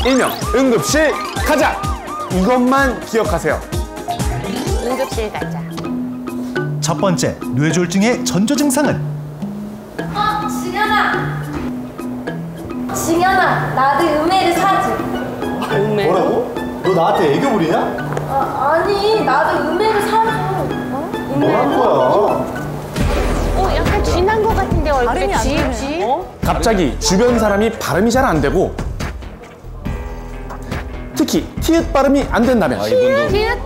일명 응급실 가자. 이것만 기억하세요. 응급실 가자. 첫 번째 뇌졸중의 전조 증상은 진현아, 나도 음해를 사줘. 뭐라고? 너 나한테 애교 부리냐? 아니, 나도 음해를 사줘. 뭐란 거야? 약간 진한 것 같은데 얼굴에 지읍지? 갑자기 주변 사람이 발음이 잘 안 되고 특히 티읕 발음이 안 된다면 티읕,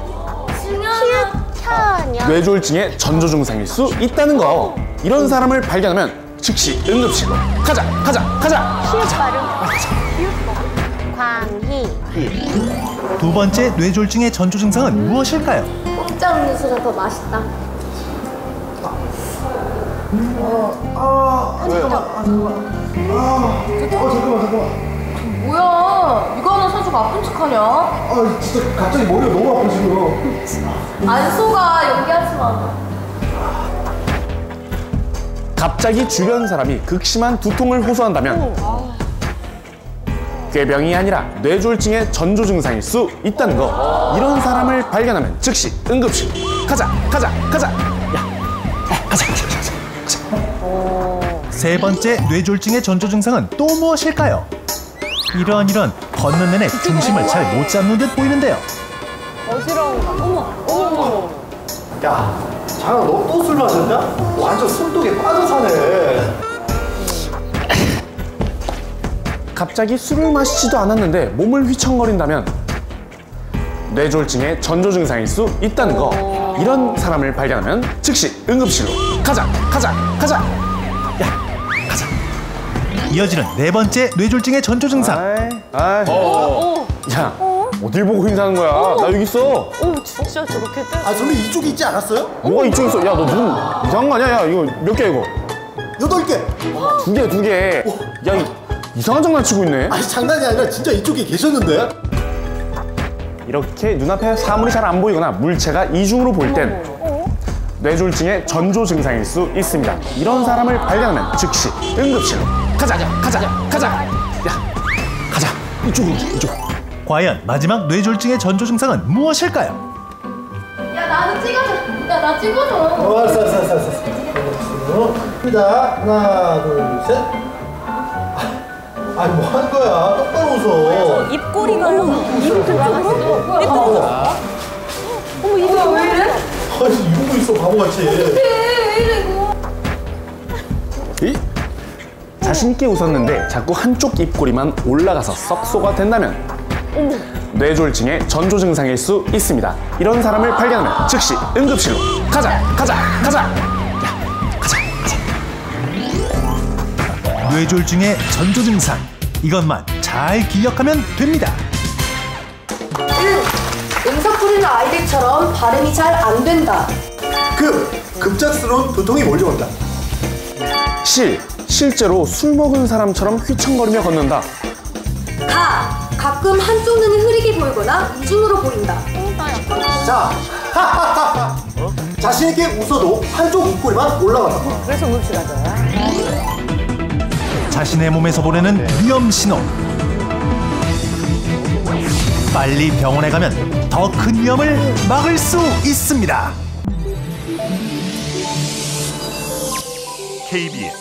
진현아. 뇌졸중의 전조 증상일 수 있다는 거. 이런 사람을 발견하면 즉시 응급실로 가자. 티읕 발음. 광희. 두 번째 뇌졸중의 전조 증상은 무엇일까요? 공짜 음료수가 더 맛있다. 잠깐만. 뭐야, 이거 하나 사주고 아픈 척하냐? 진짜 갑자기 머리가 너무 아파 지금. 안 속아, 연기하지 마. 갑자기 주변 사람이 극심한 두통을 호소한다면 꾀병이 아니라 뇌졸중의 전조 증상일 수 있다는 거. 이런 사람을 발견하면 즉시 응급실 가자. 세 번째 뇌졸중의 전조 증상은 또 무엇일까요? 이런 걷는 내내 중심을 잘 못 잡는 듯 보이는데요. 어지러운가? 어머. 야, 장아 너 또 술 마셨냐? 완전 술독에 빠져 사네. 갑자기 술을 마시지도 않았는데 몸을 휘청거린다면 뇌졸중의 전조 증상일 수 있다는 거. 이런 사람을 발견하면 즉시 응급실로 가자. 이어지는 네 번째 뇌졸중의 전조 증상. 야, 어딜 보고 인사하는 거야? 나 여기 있어. 진짜 저렇게 떼? 선배 이쪽에 있지 않았어요? 뭐가 이쪽에 있어? 야, 너 눈 이상한 거 아니야? 야, 이거 몇 개야 이거? 8개. 두 개. 야, 이상한 장난치고 있네. 장난이 아니라 진짜 이쪽에 계셨는데? 이렇게 눈앞에 사물이 잘 안 보이거나 물체가 이중으로 보일 땐 뇌졸중의 전조 증상일 수 있습니다. 이런 사람을 발견하면 즉시 응급실로 가자. 야, 가자. 이쪽으로. 과연 마지막 뇌졸중의 전조 증상은 무엇일까요? 야, 나도 찍어줘. 야, 나 찍어줘. 알았어. 갑니다. 하나, 둘, 셋. 아니 뭐 하는 거야? 똑바로 웃어. 입꼬리가 입을 그쪽으로? 어머, 이거 왜 이래? 아니 이러고 있어 바보같이. 왜 이래, 이거? 자신있게 웃었는데 자꾸 한쪽 입꼬리만 올라가서 썩소가 된다면 뇌졸중의 전조 증상일 수 있습니다. 이런 사람을 발견하면 즉시 응급실로 가자. 야, 가자. 뇌졸중의 전조 증상. 이것만 잘 기억하면 됩니다. 1. 음석 부리는 아이들처럼 발음이 잘 안 된다. 급작스러운 두통이 몰려온다. 실제로 술 먹은 사람처럼 휘청거리며 걷는다. 가끔 한쪽 눈이 흐리게 보이거나 이중으로 보인다. 자, 자신있게 웃어도 한쪽 입꼬리만 올라간다. 그래서 응급실 가자. 자신의 몸에서 보내는 위험 신호. 빨리 병원에 가면 더 큰 위험을 막을 수 있습니다. KBS